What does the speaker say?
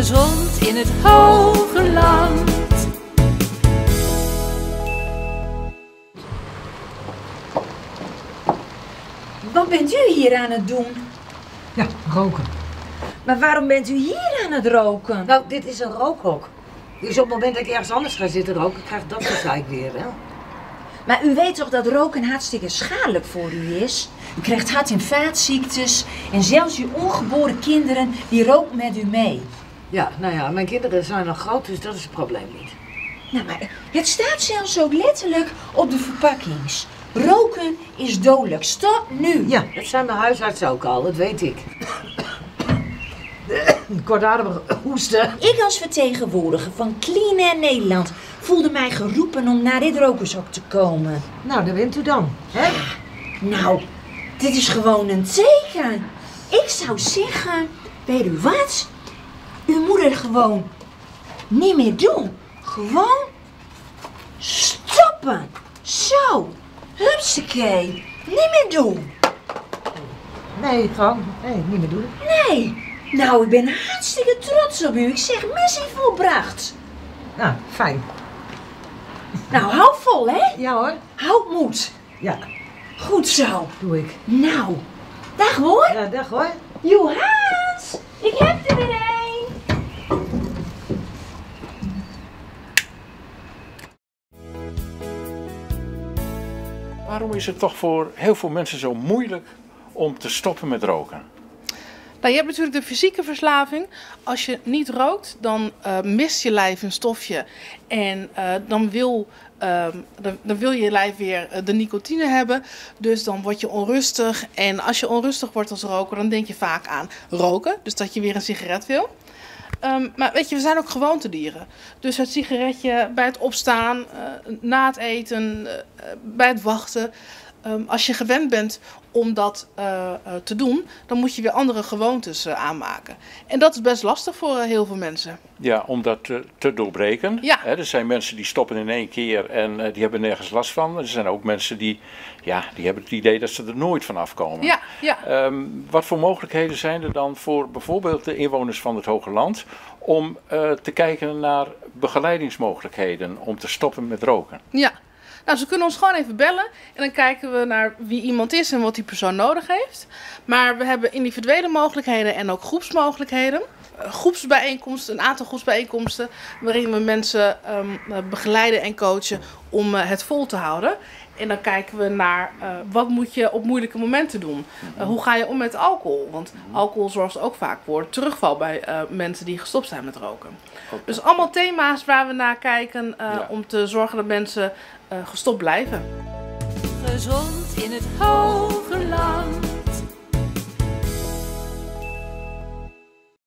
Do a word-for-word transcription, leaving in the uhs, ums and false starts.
gezond in het hoge land. Wat bent u hier aan het doen? Ja, roken. Maar waarom bent u hier aan het roken? Nou, dit is een rookhok. Dus op het moment dat ik ergens anders ga zitten roken, krijg ik dat gezeik weer, hè? Maar u weet toch dat roken hartstikke schadelijk voor u is? U krijgt hart- en vaatziektes en zelfs uw ongeboren kinderen die roken met u mee. Ja, nou ja, mijn kinderen zijn nog groot, dus dat is het probleem niet. Nou, maar het staat zelfs ook letterlijk op de verpakkings. Roken is dodelijk. Stop nu. Ja, dat zijn mijn huisarts ook al, dat weet ik. Kortademig hoesten. Ik als vertegenwoordiger van Clean Air Nederland voelde mij geroepen om naar dit rokershok te komen. Nou, daar bent u dan, hè? Nou, dit is gewoon een teken. Ik zou zeggen, weet u wat? U moet het gewoon niet meer doen. Gewoon stoppen. Zo. Hupsakee. Niet meer doen. Nee, gewoon, nee, niet meer doen. Nee. Nou, ik ben hartstikke trots op u. Ik zeg missie volbracht. Nou, fijn. Nou, hou vol, hè? Ja hoor. Houd moed. Ja, Goed zo. doe ik. Nou, dag hoor. Ja, dag hoor. Joe Hans, ik heb er weer een. Waarom is het toch voor heel veel mensen zo moeilijk om te stoppen met roken? Nou, je hebt natuurlijk de fysieke verslaving. Als je niet rookt, dan uh, mist je lijf een stofje. En uh, dan, wil, uh, dan, dan wil je lijf weer uh, de nicotine hebben. Dus dan word je onrustig. En als je onrustig wordt als roker, dan denk je vaak aan roken. Dus dat je weer een sigaret wil. Um, maar weet je, we zijn ook gewoontedieren. Dus het sigaretje bij het opstaan, uh, na het eten, uh, bij het wachten. Um, als je gewend bent om dat uh, uh, te doen, dan moet je weer andere gewoontes uh, aanmaken. En dat is best lastig voor uh, heel veel mensen. Ja, om dat te, te doorbreken. Ja. Hè, er zijn mensen die stoppen in één keer en uh, die hebben nergens last van. Er zijn ook mensen die, ja, die hebben het idee dat ze er nooit van afkomen. Ja, ja. Um, wat voor mogelijkheden zijn er dan voor bijvoorbeeld de inwoners van het Hoge Land om uh, te kijken naar begeleidingsmogelijkheden om te stoppen met roken? Ja. Nou, ze kunnen ons gewoon even bellen en dan kijken we naar wie iemand is en wat die persoon nodig heeft. Maar we hebben individuele mogelijkheden en ook groepsmogelijkheden. Uh, groepsbijeenkomsten, een aantal groepsbijeenkomsten waarin we mensen um, begeleiden en coachen om uh, het vol te houden. En dan kijken we naar uh, wat moet je op moeilijke momenten doen. Uh, hoe ga je om met alcohol? Want alcohol zorgt ook vaak voor terugval bij uh, mensen die gestopt zijn met roken. Okay. Dus allemaal thema's waar we naar kijken uh, ja. om te zorgen dat mensen uh, gestopt blijven. Gezond in het hoge land.